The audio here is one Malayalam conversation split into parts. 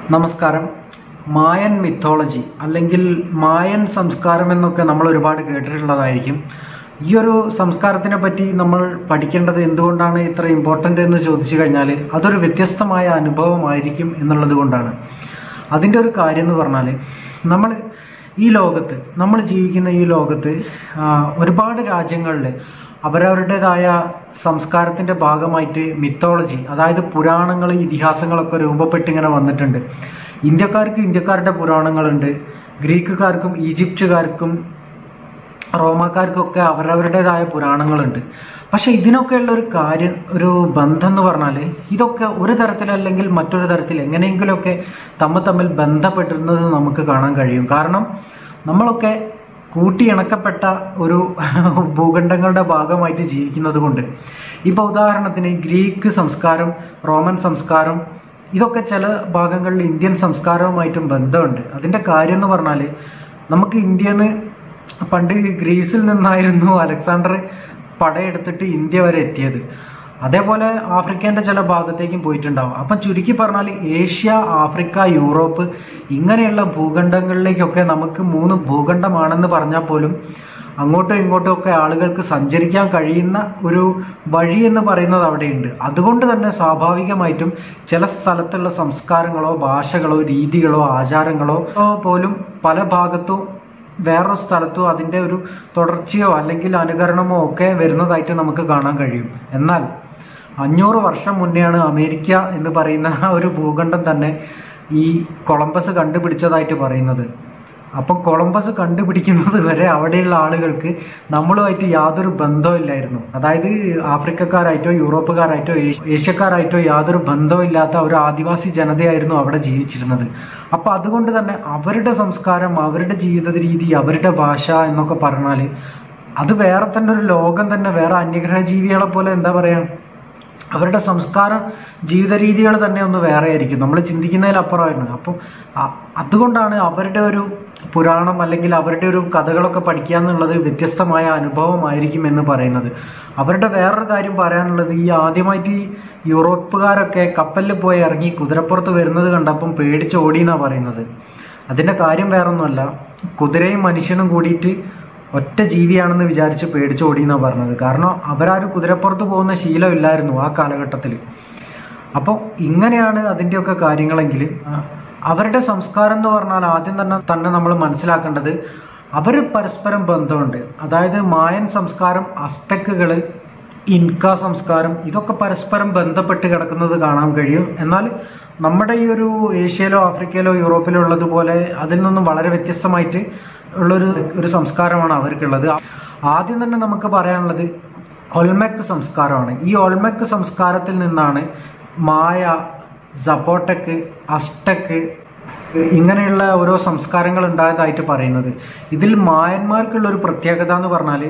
നമസ്കാരം. മായൻ മിത്തോളജി അല്ലെങ്കിൽ മായൻ സംസ്കാരം എന്നൊക്കെ നമ്മൾ ഒരുപാട് കേട്ടിട്ടുള്ളതായിരിക്കും. ഈ ഒരു സംസ്കാരത്തിനെ പറ്റി നമ്മൾ പഠിക്കേണ്ടത് എന്തുകൊണ്ടാണ് ഇത്ര ഇമ്പോർട്ടൻ്റ് എന്ന് ചോദിച്ചു കഴിഞ്ഞാൽ അതൊരു വ്യത്യസ്തമായ അനുഭവമായിരിക്കും എന്നുള്ളത് കൊണ്ടാണ്. അതിൻ്റെ ഒരു കാര്യം എന്ന് പറഞ്ഞാൽ നമ്മൾ ജീവിക്കുന്ന ഈ ലോകത്ത് ഒരുപാട് രാജ്യങ്ങളിൽ അവരവരുടേതായ സംസ്കാരത്തിൻ്റെ ഭാഗമായിട്ട് മിത്തോളജി, അതായത് പുരാണങ്ങൾ, ഇതിഹാസങ്ങളൊക്കെ രൂപപ്പെട്ടിങ്ങനെ വന്നിട്ടുണ്ട്. ഇന്ത്യക്കാരുടെ പുരാണങ്ങളുണ്ട്, ഗ്രീക്കുകാർക്കും ഈജിപ്തുകാർക്കും റോമാക്കാർക്കൊക്കെ അവരവരുടേതായ പുരാണങ്ങളുണ്ട്. പക്ഷെ ഇതിനൊക്കെയുള്ള ഒരു ബന്ധം എന്ന് പറഞ്ഞാൽ ഇതൊക്കെ ഒരു തരത്തിലല്ലെങ്കിൽ മറ്റൊരു തരത്തിൽ എങ്ങനെയെങ്കിലുമൊക്കെ തമ്മിൽ ബന്ധപ്പെട്ടിരുന്നത് നമുക്ക് കാണാൻ കഴിയും. കാരണം നമ്മളൊക്കെ കൂട്ടിയിണക്കപ്പെട്ട ഒരു ഭൂഖണ്ഡങ്ങളുടെ ഭാഗമായിട്ട് ജീവിക്കുന്നത് കൊണ്ട്. ഇപ്പോൾ ഉദാഹരണത്തിന് ഗ്രീക്ക് സംസ്കാരം, റോമൻ സംസ്കാരം, ഇതൊക്കെ ചില ഭാഗങ്ങളിൽ ഇന്ത്യൻ സംസ്കാരവുമായിട്ടും ബന്ധമുണ്ട്. അതിൻ്റെ കാര്യം എന്ന് പറഞ്ഞാൽ നമുക്ക് ഇന്ത്യന്ന് പണ്ട് ഗ്രീസിൽ നിന്നായിരുന്നു അലക്സാണ്ടർ പടയെടുത്തിട്ട് ഇന്ത്യ വരെ എത്തിയത്. അതേപോലെ ആഫ്രിക്കേൻ്റെ ചില ഭാഗത്തേക്കും പോയിട്ടുണ്ടാവും. അപ്പം ചുരുക്കി പറഞ്ഞാൽ ഏഷ്യ, ആഫ്രിക്ക, യൂറോപ്പ് ഇങ്ങനെയുള്ള ഭൂഖണ്ഡങ്ങളിലേക്കൊക്കെ നമുക്ക് 3 ഭൂഖണ്ഡമാണെന്ന് പറഞ്ഞാൽ പോലും അങ്ങോട്ടും ഇങ്ങോട്ടും ഒക്കെ ആളുകൾക്ക് സഞ്ചരിക്കാൻ കഴിയുന്ന ഒരു വഴി എന്ന് പറയുന്നത് അവിടെയുണ്ട്. അതുകൊണ്ട് തന്നെ സ്വാഭാവികമായിട്ടും ചില സ്ഥലത്തുള്ള സംസ്കാരങ്ങളോ ഭാഷകളോ രീതികളോ ആചാരങ്ങളോ പോലും പല ഭാഗത്തും വേറൊരു സ്ഥലത്തോ അതിൻ്റെ ഒരു തുടർച്ചയോ അല്ലെങ്കിൽ അനുകരണമോ ഒക്കെ വരുന്നതായിട്ട് നമുക്ക് കാണാൻ കഴിയും. എന്നാൽ 500 വർഷം മുന്നെയാണ് അമേരിക്ക എന്ന് പറയുന്ന ഒരു ഭൂഖണ്ഡം തന്നെ ഈ കൊളംബസ് കണ്ടുപിടിച്ചതായിട്ട് പറയുന്നത്. അപ്പം കൊളംബസ് കണ്ടുപിടിക്കുന്നത് വരെ അവിടെയുള്ള ആളുകൾക്ക് നമ്മളുമായിട്ട് യാതൊരു ബന്ധമില്ലായിരുന്നു. അതായത് ആഫ്രിക്കക്കാരായിട്ടോ യൂറോപ്പുകാരായിട്ടോ ഏഷ്യക്കാരായിട്ടോ യാതൊരു ബന്ധമില്ലാത്ത ഒരു ആദിവാസി ജനതയായിരുന്നു അവിടെ ജീവിച്ചിരുന്നത്. അപ്പം അതുകൊണ്ട് തന്നെ അവരുടെ സംസ്കാരം, അവരുടെ ജീവിത രീതി, അവരുടെ ഭാഷ എന്നൊക്കെ പറഞ്ഞാൽ അത് വേറെ തന്നെ ഒരു ലോകം തന്നെ. വേറെ അന്യഗ്രഹ ജീവികളെ പോലെ എന്താ പറയാ, അവരുടെ സംസ്കാരം, ജീവിത രീതികൾ തന്നെ ഒന്ന് വേറെ ആയിരിക്കും, നമ്മൾ ചിന്തിക്കുന്നതിലപ്പുറമായിരുന്നു. അപ്പം അതുകൊണ്ടാണ് അവരുടെ ഒരു പുരാണം അല്ലെങ്കിൽ അവരുടെ ഒരു കഥകളൊക്കെ പഠിക്കുക എന്നുള്ളത് വ്യത്യസ്തമായ അനുഭവമായിരിക്കും എന്ന് പറയുന്നത്. അവരുടെ വേറൊരു കാര്യം പറയാനുള്ളത്, ഈ ആദ്യമായിട്ട് ഈ യൂറോപ്പുകാരൊക്കെ കപ്പലിൽ പോയി ഇറങ്ങി കുതിരപ്പുറത്ത് വരുന്നത് കണ്ടപ്പം പേടിച്ചോടി എന്നാണ് പറയുന്നത്. അതിൻ്റെ കാര്യം വേറൊന്നുമല്ല, കുതിരയും മനുഷ്യനും കൂടിയിട്ട് ഒറ്റ ജീവിയാണെന്ന് വിചാരിച്ച് പേടിച്ചോടി എന്നാണ് പറഞ്ഞത്. കാരണം അവരാരും കുതിരപ്പുറത്ത് പോകുന്ന ശീലമില്ലായിരുന്നു ആ കാലഘട്ടത്തിൽ. അപ്പോൾ ഇങ്ങനെയാണ് അതിൻ്റെയൊക്കെ കാര്യങ്ങളെങ്കിൽ അവരുടെ സംസ്കാരം എന്ന് പറഞ്ഞാൽ ആദ്യം തന്നെ നമ്മൾ മനസ്സിലാക്കേണ്ടത് അവർ പരസ്പരം ബന്ധമുണ്ട്. അതായത് മായൻ സംസ്കാരം, അസ്ടെക്കുകൾ, ഇൻക സംസ്കാരം, ഇതൊക്കെ പരസ്പരം ബന്ധപ്പെട്ട് കിടക്കുന്നത് കാണാൻ കഴിയും. എന്നാൽ നമ്മുടെ ഈ ഒരു ഏഷ്യയിലോ ആഫ്രിക്കയിലോ യൂറോപ്പിലോ ഉള്ളതുപോലെ അതിൽ നിന്നും വളരെ വ്യത്യസ്തമായിട്ട് ഉള്ളൊരു സംസ്കാരമാണ് അവർക്കുള്ളത്. ആദ്യം തന്നെ നമുക്ക് പറയാനുള്ളത് ഒൾമെക് സംസ്കാരമാണ്. ഈ ഒൾമെക് സംസ്കാരത്തിൽ നിന്നാണ് മായ, സപ്പോട്ടക്ക്, അസ്ടെക്ക് ഇങ്ങനെയുള്ള ഓരോ സംസ്കാരങ്ങൾ ഉണ്ടായതായിട്ട് പറയുന്നത്. ഇതിൽ മായന്മാർക്കുള്ള ഒരു പ്രത്യേകത എന്ന് പറഞ്ഞാൽ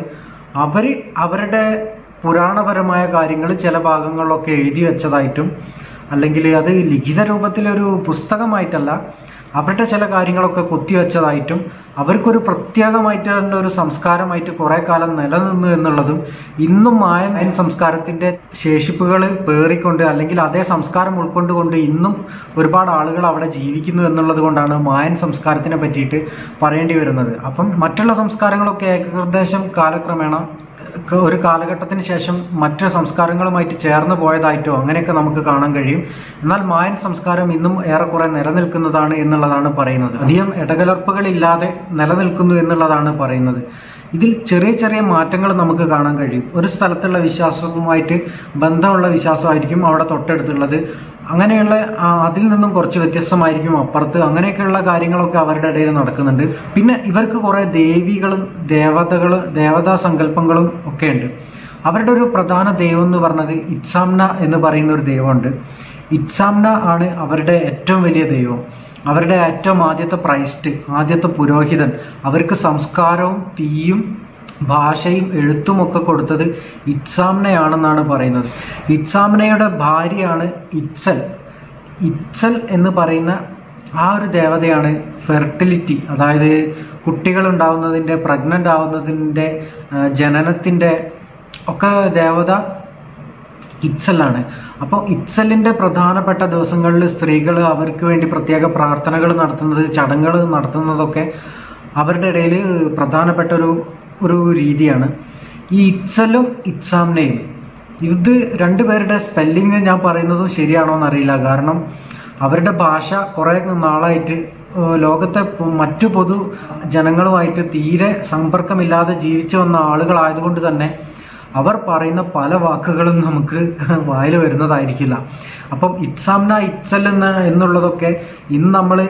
അവരുടെ പുരാണപരമായ കാര്യങ്ങൾ ചില ഭാഗങ്ങളിലൊക്കെ എഴുതി വെച്ചതായിട്ടും, അല്ലെങ്കിൽ അത് ലിഖിത രൂപത്തിലൊരു പുസ്തകമായിട്ടല്ല, അവരുടെ ചില കാര്യങ്ങളൊക്കെ കുത്തിവെച്ചതായിട്ടും, അവർക്കൊരു പ്രത്യേകമായിട്ടുള്ള ഒരു സംസ്കാരമായിട്ട് കുറെ കാലം നിലനിന്നു എന്നുള്ളതും, ഇന്നും മായൻ സംസ്കാരത്തിന്റെ ശേഷിപ്പുകൾ പേറിക്കൊണ്ട് അല്ലെങ്കിൽ അതേ സംസ്കാരം ഉൾക്കൊണ്ടുകൊണ്ട് ഇന്നും ഒരുപാട് ആളുകൾ അവിടെ ജീവിക്കുന്നു എന്നുള്ളത് കൊണ്ടാണ് മായൻ സംസ്കാരത്തിനെ പറ്റിയിട്ട് പറയേണ്ടി വരുന്നത്. അപ്പം മറ്റുള്ള സംസ്കാരങ്ങളൊക്കെ ഏകദേശം കാലക്രമേണ ഒരു കാലഘട്ടത്തിന് ശേഷം മറ്റു സംസ്കാരങ്ങളുമായിട്ട് ചേർന്ന് പോയതായിട്ടോ അങ്ങനെയൊക്കെ നമുക്ക് കാണാൻ കഴിയും. എന്നാൽ മായൻ സംസ്കാരം ഇന്നും ഏറെക്കുറെ നിലനിൽക്കുന്നതാണ് എന്നുള്ളതാണ് പറയുന്നത്. അധികം ഇടകലർപ്പുകളില്ലാതെ നിലനിൽക്കുന്നു എന്നുള്ളതാണ് പറയുന്നത്. ഇതിൽ ചെറിയ ചെറിയ മാറ്റങ്ങൾ നമുക്ക് കാണാൻ കഴിയും. ഒരു സ്ഥലത്തുള്ള വിശ്വാസവുമായിട്ട് ബന്ധമുള്ള വിശ്വാസമായിരിക്കും അവിടെ തൊട്ടടുത്തുള്ളത്. അങ്ങനെയുള്ള അതിൽ നിന്നും കുറച്ച് വ്യത്യസ്തമായിരിക്കും അപ്പുറത്ത്. അങ്ങനെയൊക്കെയുള്ള കാര്യങ്ങളൊക്കെ അവരുടെ ഇടയിൽ നടക്കുന്നുണ്ട്. പിന്നെ ഇവർക്ക് കുറെ ദേവികളും ദേവതാ സങ്കല്പങ്ങളും ഒക്കെ ഉണ്ട്. അവരുടെ ഒരു പ്രധാന ദൈവം എന്ന് പറഞ്ഞത് ഇറ്റ്സാംന എന്ന് പറയുന്ന ഒരു ദൈവമുണ്ട്. ഇറ്റ്സാംന ആണ് അവരുടെ ഏറ്റവും വലിയ ദൈവം. അവരുടെ ഏറ്റവും ആദ്യത്തെ പ്രൈസ്റ്റ്, ആദ്യത്തെ പുരോഹിതൻ. അവർക്ക് സംസ്കാരവും തീയും ഭാഷയും എഴുത്തും ഒക്കെ കൊടുത്തത് ഇറ്റ്സാംനയാണെന്നാണ് പറയുന്നത്. ഇറ്റ്സാംനയുടെ ഭാര്യയാണ് ഇറ്റ്സൽ എന്ന് പറയുന്ന ആ ഒരു ദേവതയാണ് ഫെർട്ടിലിറ്റി, അതായത് കുട്ടികൾ ഉണ്ടാവുന്നതിൻ്റെ, പ്രഗ്നൻ്റ് ആവുന്നതിൻ്റെ, ജനനത്തിൻ്റെ ഒക്കെ ദേവത ഇറ്റ്സലാണ്. അപ്പോൾ ഇറ്റ്സലിന്റെ പ്രധാനപ്പെട്ട ദിവസങ്ങളിൽ സ്ത്രീകൾ അവർക്ക് വേണ്ടി പ്രത്യേക പ്രാർത്ഥനകൾ നടത്തുന്നത്, ചടങ്ങുകൾ നടത്തുന്നതൊക്കെ അവരുടെ ഇടയിൽ പ്രധാനപ്പെട്ട ഒരു രീതിയാണ്. ഈ ഇറ്റ്സലും ഇറ്റ്സാംനയും ഇത് രണ്ടുപേരുടെ സ്പെല്ലിങ് ഞാൻ പറയുന്നതും ശരിയാണോ എന്നറിയില്ല. കാരണം അവരുടെ ഭാഷ കുറെ നാളായിട്ട് ലോകത്തെ മറ്റു പൊതു ജനങ്ങളുമായിട്ട് തീരെ സമ്പർക്കമില്ലാതെ ജീവിച്ചു വന്ന ആളുകളായതുകൊണ്ട് തന്നെ അവർ പറയുന്ന പല വാക്കുകളും നമുക്ക് വായിൽ വരുന്നതായിരിക്കില്ല. അപ്പം ഇറ്റ്സാംന, ഇറ്റ്സൽ എന്നുള്ളതൊക്കെ ഇന്ന് നമ്മൾ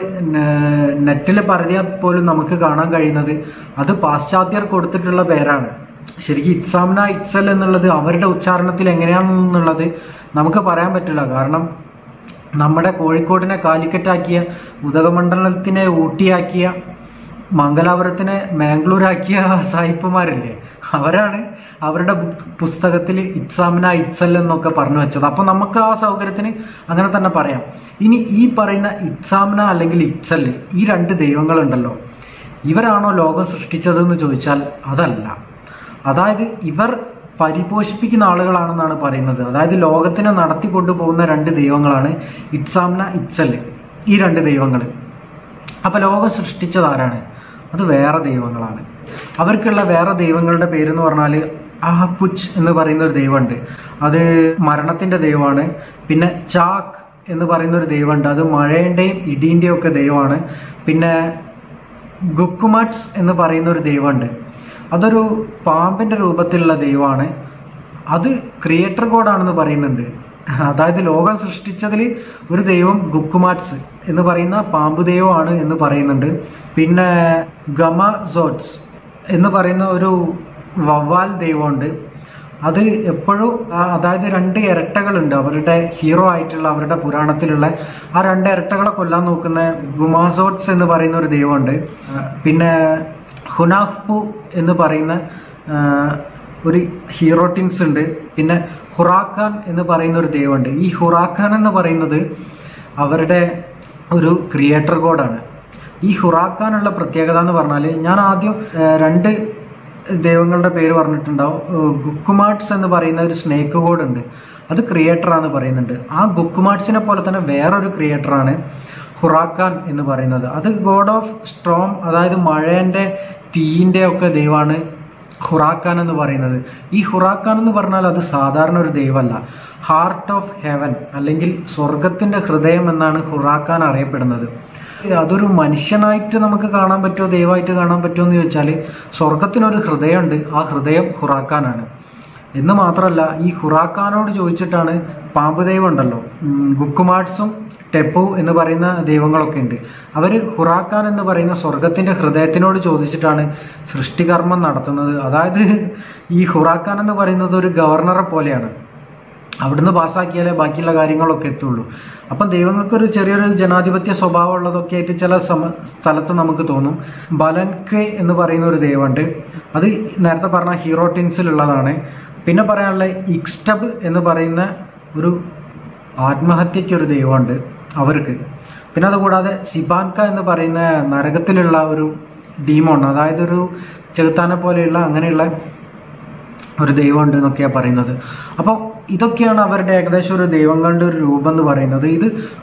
നെറ്റിൽ പറഞ്ഞാൽ പോലും നമുക്ക് കാണാൻ കഴിയുന്നത് അത് പാശ്ചാത്യർ കൊടുത്തിട്ടുള്ള പേരാണ്. ശരിക്കും ഇറ്റ്സാംന, ഇറ്റ്സൽ എന്നുള്ളത് അവരുടെ ഉച്ചാരണത്തിൽ എങ്ങനെയാണെന്നുള്ളത് നമുക്ക് പറയാൻ പറ്റില്ല. കാരണം നമ്മുടെ കോഴിക്കോടിനെ കാലിക്കറ്റാക്കിയ, ഉദകമണ്ഡലത്തിനെ ഊട്ടിയാക്കിയ, മംഗലാപുരത്തിനെ മാംഗ്ലൂരാക്കിയ സായിപ്പുമാരില്ലേ, അവരാണ് അവരുടെ പുസ്തകത്തിൽ ഇറ്റ്സാംന, ഇറ്റ്സൽ എന്നൊക്കെ പറഞ്ഞു വെച്ചത്. അപ്പൊ നമുക്ക് ആ സൗകര്യത്തിന് അങ്ങനെ തന്നെ പറയാം. ഇനി ഈ പറയുന്ന ഇറ്റ്സാംന അല്ലെങ്കിൽ ഇറ്റ്സൽ, ഈ രണ്ട് ദൈവങ്ങളുണ്ടല്ലോ, ഇവരാണോ ലോകം സൃഷ്ടിച്ചതെന്ന് ചോദിച്ചാൽ അതല്ല. അതായത് ഇവർ പരിപോഷിപ്പിക്കുന്ന ആളുകളാണെന്നാണ് പറയുന്നത്. അതായത് ലോകത്തിനെ നടത്തിക്കൊണ്ടുപോകുന്ന രണ്ട് ദൈവങ്ങളാണ് ഇറ്റ്സാംന, ഇറ്റ്സൽ, ഈ രണ്ട് ദൈവങ്ങൾ. അപ്പൊ ലോകം സൃഷ്ടിച്ചത് ആരാണ്? അത് വേറെ ദൈവങ്ങളാണ്. അവർക്കുള്ള വേറെ ദൈവങ്ങളുടെ പേരെന്ന് പറഞ്ഞാൽ ആഹ്പുച്ച് എന്ന് പറയുന്ന ഒരു ദൈവമുണ്ട്, അത് മരണത്തിന്റെ ദൈവമാണ്. പിന്നെ ചാക്ക് എന്ന് പറയുന്ന ഒരു ദൈവമുണ്ട്, അത് മഴയുടെയും ഇടീന്റെയും ഒക്കെ ദൈവമാണ്. പിന്നെ ഗുക്കുമാട്സ് എന്ന് പറയുന്ന ഒരു ദൈവമുണ്ട്, അതൊരു പാമ്പിന്റെ രൂപത്തിലുള്ള ദൈവമാണ്. അത് ക്രിയേറ്റർ ഗോഡാണെന്ന് പറയുന്നുണ്ട്. അതായത് ലോകം സൃഷ്ടിച്ചതിൽ ഒരു ദൈവം ഗുക്കുമാട്സ് എന്ന് പറയുന്ന പാമ്പ് ദൈവമാണ് എന്ന് പറയുന്നുണ്ട്. പിന്നെ ഗമാസോട്സ് എന്ന് പറയുന്ന ഒരു വവ്വാൽ ദൈവമുണ്ട്. അത് എപ്പോഴും, അതായത് രണ്ട് ഇരട്ടകളുണ്ട് അവരുടെ ഹീറോ ആയിട്ടുള്ള, അവരുടെ പുരാണത്തിലുള്ള ആ രണ്ട് ഇരട്ടകളെ കൊല്ലാൻ നോക്കുന്ന ഗുമാസോട്സ് എന്ന് പറയുന്ന ഒരു ദൈവമുണ്ട്. പിന്നെ ഹുനാഹ്പു എന്ന് പറയുന്ന ഒരു ഹീറോട്ടിൻസ് ഉണ്ട്. പിന്നെ ഹുറാഖാൻ എന്ന് പറയുന്ന ഒരു ദൈവമുണ്ട്. ഈ ഹുറാഖാൻ എന്ന് പറയുന്നത് അവരുടെ ഒരു ക്രിയേറ്റർ ഗോഡാണ്. ഈ ഹുറാഖാനുള്ള പ്രത്യേകത എന്ന് പറഞ്ഞാൽ, ഞാൻ ആദ്യം രണ്ട് ദൈവങ്ങളുടെ പേര് പറഞ്ഞിട്ടുണ്ടാവും. ഗുക്കുമാട്സ് എന്ന് പറയുന്ന ഒരു സ്നേക്ക് ഗോഡ് ഉണ്ട്, അത് ക്രിയേറ്ററാന്ന് പറയുന്നുണ്ട്. ആ ഗുക്കുമാട്സിനെ പോലെ തന്നെ വേറൊരു ക്രിയേറ്ററാണ് ഹുറാഖാൻ എന്ന് പറയുന്നത്. അത് ഗോഡ് ഓഫ് സ്ട്രോം, അതായത് മഴേന്റെ തീയിന്റെ ഒക്കെ ദൈവമാണ് ഹുറാഖാൻ എന്ന് പറയുന്നത്. ഈ ഹുറാഖാൻ എന്ന് പറഞ്ഞാൽ അത് സാധാരണ ഒരു ദൈവമല്ല. ഹാർട്ട് ഓഫ് ഹെവൻ അല്ലെങ്കിൽ സ്വർഗത്തിന്റെ ഹൃദയം എന്നാണ് ഹുറാഖാൻ അറിയപ്പെടുന്നത്. അതൊരു മനുഷ്യനായിട്ട് നമുക്ക് കാണാൻ പറ്റുമോ, ദൈവമായിട്ട് കാണാൻ പറ്റുമോ എന്ന് ചോദിച്ചാൽ സ്വർഗത്തിനൊരു ഹൃദയമുണ്ട്, ആ ഹൃദയം ഹുറാഖാനാണ്. എന്ന് മാത്രമല്ല, ഈ ഹുറാഖാനോട് ചോദിച്ചിട്ടാണ് പാമ്പ് ദൈവം ഉണ്ടല്ലോ, ഗുക്കുമാട്സും ടെപ്പു എന്ന് പറയുന്ന ദൈവങ്ങളൊക്കെ ഉണ്ട്, അവര് ഹുറാഖാൻ എന്ന് പറയുന്ന സ്വർഗത്തിന്റെ ഹൃദയത്തിനോട് ചോദിച്ചിട്ടാണ് സൃഷ്ടികർമ്മം നടത്തുന്നത്. അതായത് ഈ ഹുറാഖാൻ എന്ന് പറയുന്നത് ഒരു ഗവർണറെ പോലെയാണ്, അവിടുന്ന് പാസ്സാക്കിയാലേ ബാക്കിയുള്ള കാര്യങ്ങളൊക്കെ എത്തുള്ളൂ. അപ്പം ദൈവങ്ങൾക്കൊരു ചെറിയൊരു ജനാധിപത്യ സ്വഭാവം ഉള്ളതൊക്കെ ആയിട്ട് ചില സ്ഥലത്ത് നമുക്ക് തോന്നും. ബലൻക്വെ എന്ന് പറയുന്ന ഒരു ദൈവമുണ്ട്, അത് നേരത്തെ പറഞ്ഞ ഹീറോട്ടിൻസിലുള്ളതാണ്. പിന്നെ പറയാനുള്ള ഇക്സ്റ്റബ് എന്ന് പറയുന്ന ഒരു ആത്മഹത്യക്കൊരു ദൈവമുണ്ട് അവർക്ക്. പിന്നെ അതുകൂടാതെ സിബാൻക എന്ന് പറയുന്ന നരകത്തിലുള്ള ഒരു ഡീമോൺ, അതായത് ഒരു ചെകുത്താനെ പോലെയുള്ള അങ്ങനെയുള്ള ഒരു ദൈവമുണ്ട് എന്നൊക്കെയാണ് പറയുന്നത്. അപ്പോൾ ഇതൊക്കെയാണ് അവരുടെ ഏകദേശം ഒരു ദൈവങ്ങളുടെ ഒരു രൂപം എന്ന് പറയുന്നത്. ഇത്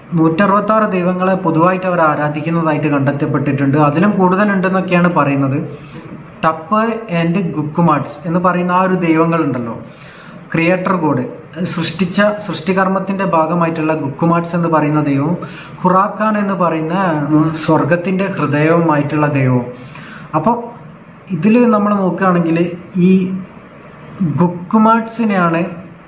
166 ദൈവങ്ങളെ പൊതുവായിട്ട് അവർ ആരാധിക്കുന്നതായിട്ട് കണ്ടെത്തപ്പെട്ടിട്ടുണ്ട്, അതിലും കൂടുതലുണ്ടെന്നൊക്കെയാണ് പറയുന്നത്. ടപ്പ് ആൻഡ് ഗുക്കുമാട്സ് എന്ന് പറയുന്ന ആ ഒരു ദൈവങ്ങളുണ്ടല്ലോ, ക്രിയേറ്റർ ഗോഡ്, സൃഷ്ടികർമ്മത്തിന്റെ ഭാഗമായിട്ടുള്ള ഗുക്കുമാട്സ് എന്ന് പറയുന്ന ദൈവവും ഹുറാഖാൻ എന്ന് പറയുന്ന സ്വർഗത്തിന്റെ ഹൃദയവുമായിട്ടുള്ള ദൈവവും. അപ്പോൾ ഇതിൽ നമ്മൾ നോക്കുകയാണെങ്കിൽ ഈ ഗുക്കുമാട്സിനെയാണ്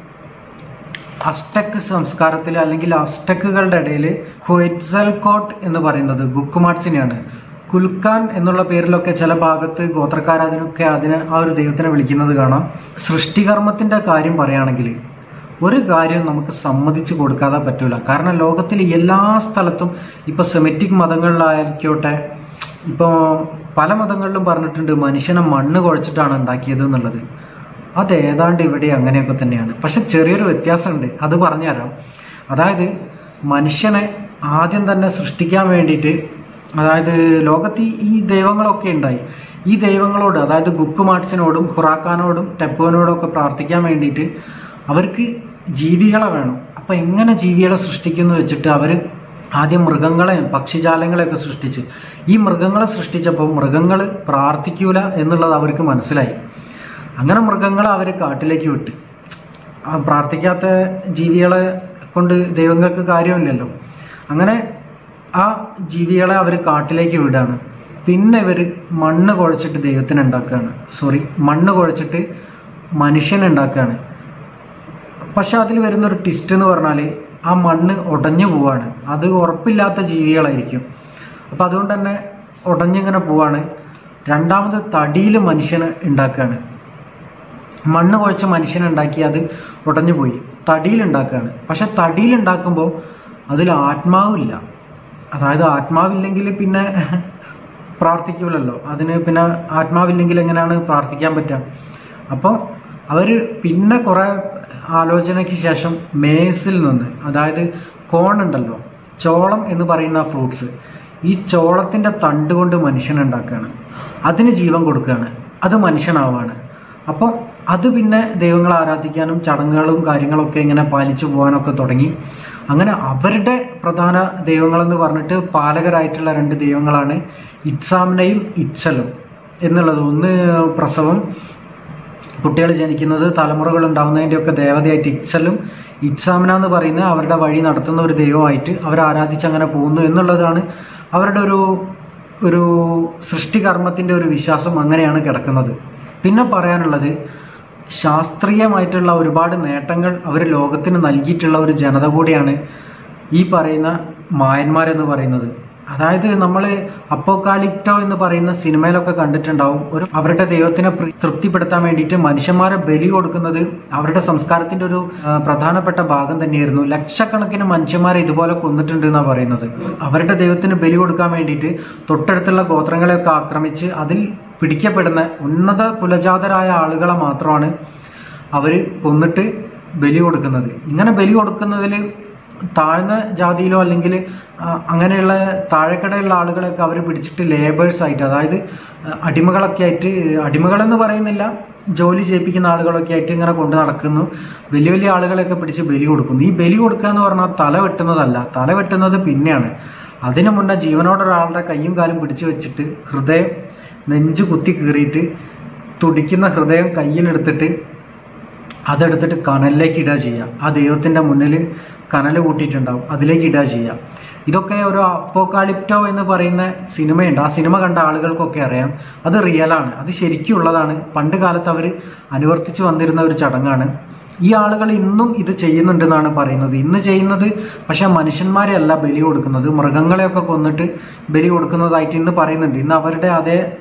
അസ്റ്റക്ക് സംസ്കാരത്തിൽ അല്ലെങ്കിൽ അസ്റ്റക്കുകളുടെ ഇടയിൽ ക്വെറ്റ്സൽകോട്ട് എന്ന് പറയുന്നത് ഗുക്കുമാട്സിനെയാണ്. കുൽക്കാൻ എന്നുള്ള പേരിലൊക്കെ ചില ഭാഗത്ത് ഗോത്രക്കാരതിനൊക്കെ ആ ഒരു ദൈവത്തിനെ വിളിക്കുന്നത് കാണാം. സൃഷ്ടികർമ്മത്തിന്റെ കാര്യം പറയുകയാണെങ്കിൽ ഒരു കാര്യം നമുക്ക് സമ്മതിച്ചു കൊടുക്കാതെ പറ്റൂല. കാരണം ലോകത്തിൽ എല്ലാ സ്ഥലത്തും ഇപ്പൊ സെമിറ്റിക് മതങ്ങളിലായിരിക്കോട്ടെ, ഇപ്പൊ പല മതങ്ങളിലും പറഞ്ഞിട്ടുണ്ട് മനുഷ്യനെ മണ്ണ് കുഴച്ചിട്ടാണ് ഉണ്ടാക്കിയത് എന്നുള്ളത്. അത് ഏതാണ്ട് ഇവിടെ അങ്ങനെയൊക്കെ തന്നെയാണ്. പക്ഷെ ചെറിയൊരു വ്യത്യാസമുണ്ട്, അത് പറഞ്ഞുതരാം. അതായത് മനുഷ്യനെ ആദ്യം തന്നെ സൃഷ്ടിക്കാൻ വേണ്ടിയിട്ട്, അതായത് ലോകത്ത് ഈ ദൈവങ്ങളൊക്കെ ഉണ്ടായി, ഈ ദൈവങ്ങളോട് അതായത് ഗുക്കുമാട്സിനോടും ഹുറാഖാനോടും ടെപ്പുവിനോടും ഒക്കെ പ്രാർത്ഥിക്കാൻ വേണ്ടിയിട്ട് അവർക്ക് ജീവികളെ വേണം. അപ്പം എങ്ങനെ ജീവികളെ സൃഷ്ടിക്കുന്നു വെച്ചിട്ട് അവർ ആദ്യം മൃഗങ്ങളെയും പക്ഷിജാലങ്ങളെയൊക്കെ സൃഷ്ടിച്ച്. ഈ മൃഗങ്ങളെ സൃഷ്ടിച്ചപ്പോൾ മൃഗങ്ങൾ പ്രാർത്ഥിക്കൂല എന്നുള്ളത് അവർക്ക് മനസ്സിലായി. അങ്ങനെ മൃഗങ്ങളെ അവർ കാട്ടിലേക്ക് വിട്ട്. പ്രാർത്ഥിക്കാത്ത ജീവികളെ കൊണ്ട് ദൈവങ്ങൾക്ക് കാര്യമില്ലല്ലോ. അങ്ങനെ ആ ജീവികളെ അവർ കാട്ടിലേക്ക് വിടാണ്. പിന്നെ ഇവർ മണ്ണ് കുഴച്ചിട്ട് ദൈവത്തിന് ഉണ്ടാക്കുകയാണ്. മണ്ണ് കുഴച്ചിട്ട് മനുഷ്യനുണ്ടാക്കുകയാണ്. പക്ഷെ അതിൽ വരുന്നൊരു ട്വിസ്റ്റ് എന്ന് പറഞ്ഞാൽ ആ മണ്ണ് ഉടഞ്ഞു പോവാണ്. അത് ഉറപ്പില്ലാത്ത ജീവികളായിരിക്കും. അപ്പം അതുകൊണ്ട് തന്നെ ഉടഞ്ഞിങ്ങനെ പോവാണ്. രണ്ടാമത് തടിയിൽ മനുഷ്യനെ ഉണ്ടാക്കുകയാണ്. മണ്ണ് കുഴച്ച് മനുഷ്യനുണ്ടാക്കി അത് ഉടഞ്ഞു പോയി. തടിയിലുണ്ടാക്കുകയാണ്. പക്ഷെ തടിയിലുണ്ടാക്കുമ്പോൾ അതിൽ ആത്മാവില്ല. അതായത് ആത്മാവില്ലെങ്കിൽ പിന്നെ പ്രാർത്ഥിക്കൂലല്ലോ. അതിന് പിന്നെ ആത്മാവില്ലെങ്കിൽ എങ്ങനെയാണ് പ്രാർത്ഥിക്കാൻ പറ്റുക? അപ്പോൾ അവർ പിന്നെ കുറെ ആലോചനയ്ക്ക് ശേഷം മേസിൽ നിന്ന്, അതായത് കോൺ ഉണ്ടല്ലോ, ചോളം എന്ന് പറയുന്ന ഫ്രൂട്ട്സ്, ഈ ചോളത്തിന്റെ തണ്ട് കൊണ്ട് മനുഷ്യനുണ്ടാക്കുകയാണ്. അതിന് ജീവൻ കൊടുക്കുകയാണ്. അത് മനുഷ്യനാവാണ്. അപ്പോൾ അത് പിന്നെ ദൈവങ്ങളെ ആരാധിക്കാനും ചടങ്ങുകളും കാര്യങ്ങളൊക്കെ ഇങ്ങനെ പാലിച്ചു പോകാനൊക്കെ തുടങ്ങി. അങ്ങനെ അവരുടെ പ്രധാന ദൈവങ്ങളെന്ന് പറഞ്ഞിട്ട് പാലകരായിട്ടുള്ള 2 ദൈവങ്ങളാണ് ഇറ്റ്സാമിനെയും ഇറ്റ്സലും എന്നുള്ളത്. ഒന്ന് പ്രസവം, കുട്ടികൾ ജനിക്കുന്നത്, തലമുറകൾ ഉണ്ടാവുന്നതിൻ്റെ ഒക്കെ ദേവതയായിട്ട് ഇറ്റ്സലും, ഇറ്റ്സാമിന എന്ന് പറയുന്ന അവരുടെ വഴി നടത്തുന്ന ഒരു ദൈവമായിട്ട് അവർ ആരാധിച്ച് അങ്ങനെ പോകുന്നു എന്നുള്ളതാണ് അവരുടെ ഒരു സൃഷ്ടികർമ്മത്തിൻ്റെ ഒരു വിശ്വാസം. അങ്ങനെയാണ് കിടക്കുന്നത്. പിന്നെ പറയാനുള്ളത്, ശാസ്ത്രീയമായിട്ടുള്ള ഒരുപാട് നേട്ടങ്ങൾ അവർ ലോകത്തിന് നൽകിയിട്ടുള്ള ഒരു ജനത കൂടിയാണ് ഈ പറയുന്ന മായന്മാരെന്ന് പറയുന്നത്. അതായത് നമ്മൾ അപ്പോക്കാലിപ്റ്റോ എന്ന് പറയുന്ന സിനിമയിലൊക്കെ കണ്ടിട്ടുണ്ടാവും. അവരുടെ ദൈവത്തിനെ തൃപ്തിപ്പെടുത്താൻ വേണ്ടിയിട്ട് മനുഷ്യന്മാരെ ബലി കൊടുക്കുന്നത് അവരുടെ സംസ്കാരത്തിന്റെ ഒരു പ്രധാനപ്പെട്ട ഭാഗം തന്നെയായിരുന്നു. ലക്ഷക്കണക്കിന് മനുഷ്യന്മാരെ ഇതുപോലെ കൊന്നിട്ടുണ്ട് എന്നാണ് പറയുന്നത്. അവരുടെ ദൈവത്തിന് ബലി കൊടുക്കാൻ വേണ്ടിയിട്ട് തൊട്ടടുത്തുള്ള ഗോത്രങ്ങളെയൊക്കെ ആക്രമിച്ച് അതിൽ പിടിക്കപ്പെടുന്ന ഉന്നത കുലജാതരായ ആളുകളെ മാത്രമാണ് അവർ കൊന്നിട്ട് ബലി കൊടുക്കുന്നത്. ഇങ്ങനെ ബലി കൊടുക്കുന്നതിൽ താഴ്ന്ന ജാതിയിലോ അല്ലെങ്കിൽ അങ്ങനെയുള്ള താഴെക്കടയുള്ള ആളുകളെയൊക്കെ അവർ പിടിച്ചിട്ട് ലേബേഴ്സ് ആയിട്ട്, അതായത് അടിമകളൊക്കെ ആയിട്ട്, അടിമകളെന്ന് പറയുന്നില്ല, ജോലി ചെയ്യിപ്പിക്കുന്ന ആളുകളൊക്കെ ആയിട്ട് ഇങ്ങനെ കൊണ്ട് നടക്കുന്നു. വലിയ വലിയ ആളുകളെയൊക്കെ പിടിച്ച് ബലി കൊടുക്കുന്നു. ഈ ബലി കൊടുക്കുക എന്ന് പറഞ്ഞാൽ തല വെട്ടുന്നതല്ല, തല വെട്ടുന്നത് പിന്നെയാണ്. അതിനു മുന്നേ ജീവനോടൊരാളുടെ കയ്യും കാലും പിടിച്ചു വെച്ചിട്ട് ഹൃദയം നെഞ്ചു കുത്തി കീറിയിട്ട് തുടിക്കുന്ന ഹൃദയം കയ്യിലെടുത്തിട്ട് അതെടുത്തിട്ട് കനലിലേക്ക് ഇടുക ചെയ്യുക. ആ ദൈവത്തിൻ്റെ മുന്നിൽ കനൽ കൂട്ടിയിട്ടുണ്ടാവും, അതിലേക്ക് ഇടുക ചെയ്യുക. ഇതൊക്കെ ഒരു അപ്പോക്കാലിപ്റ്റോ എന്ന് പറയുന്ന സിനിമയുണ്ട്. ആ സിനിമ കണ്ട ആളുകൾക്കൊക്കെ അറിയാം. അത് റിയലാണ്, അത് ശരിക്കുള്ളതാണ്. പണ്ട് കാലത്ത് അവർ അനുവർത്തിച്ച് വന്നിരുന്ന ഒരു ചടങ്ങാണ്. ഈ ആളുകൾ ഇന്നും ഇത് ചെയ്യുന്നുണ്ടെന്നാണ് പറയുന്നത്. ഇന്ന് ചെയ്യുന്നത് പക്ഷെ മനുഷ്യന്മാരെ അല്ല ബലി കൊടുക്കുന്നത്, മൃഗങ്ങളെയൊക്കെ കൊന്നിട്ട് ബലി കൊടുക്കുന്നതായിട്ട് ഇന്ന് പറയുന്നുണ്ട്. ഇന്ന് അവരുടെ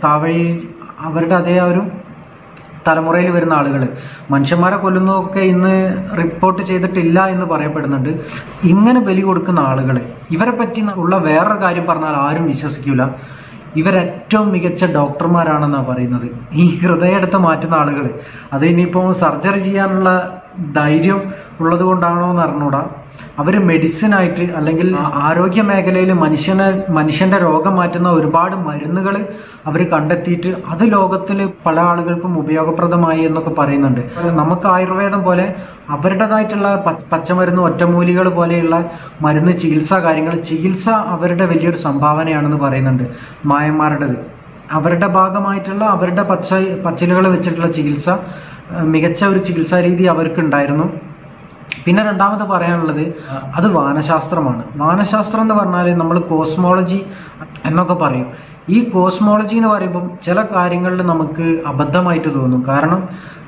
അതേ ഒരു തലമുറയിൽ വരുന്ന ആളുകൾ മനുഷ്യന്മാരെ കൊല്ലുന്നതൊക്കെ ഇന്ന് റിപ്പോർട്ട് ചെയ്തിട്ടില്ല എന്ന് പറയപ്പെടുന്നുണ്ട്. ഇങ്ങനെ ബലി കൊടുക്കുന്ന ആളുകൾ, ഇവരെ പറ്റി ഉള്ള വേറൊരു കാര്യം പറഞ്ഞാൽ ആരും വിശ്വസിക്കൂല. ഇവരേറ്റവും മികച്ച ഡോക്ടർമാരാണെന്നാണ് പറയുന്നത്. ഈ ഹൃദയം എടുത്ത് മാറ്റുന്ന ആളുകൾ, അത് ഇനിയിപ്പോൾ സർജറി ചെയ്യാനുള്ള ധൈര്യം ഉള്ളത് കൊണ്ടാണോ എന്ന് അറിഞ്ഞൂടാ. അവർ മെഡിസിനായിട്ട് അല്ലെങ്കിൽ ആരോഗ്യ മേഖലയിൽ മനുഷ്യന്റെ രോഗം മാറ്റുന്ന ഒരുപാട് മരുന്നുകൾ അവർ കണ്ടെത്തിയിട്ട് അത് ലോകത്തിൽ പല ആളുകൾക്കും ഉപയോഗപ്രദമായി എന്നൊക്കെ പറയുന്നുണ്ട്. നമുക്ക് ആയുർവേദം പോലെ അവരുടേതായിട്ടുള്ള പച്ചമരുന്ന്, ഒറ്റമൂലികൾ പോലെയുള്ള മരുന്ന്, ചികിത്സ അവരുടെ വലിയൊരു സംഭാവനയാണെന്ന് പറയുന്നുണ്ട് മായന്മാരുടേത്. അവരുടെ ഭാഗമായിട്ടുള്ള അവരുടെ പച്ചിലകൾ വെച്ചിട്ടുള്ള ചികിത്സ, മികച്ച ഒരു ചികിത്സാ രീതി അവർക്കുണ്ടായിരുന്നു. പിന്നെ രണ്ടാമത് പറയാനുള്ളത് അത് വാനശാസ്ത്രമാണ്. വാനശാസ്ത്രം എന്ന് പറഞ്ഞാൽ നമ്മൾ കോസ്മോളജി എന്നൊക്കെ പറയും. ഈ കോസ്മോളജി എന്ന് പറയുമ്പം ചില കാര്യങ്ങളിൽ നമുക്ക് അബദ്ധമായിട്ട് തോന്നും. കാരണം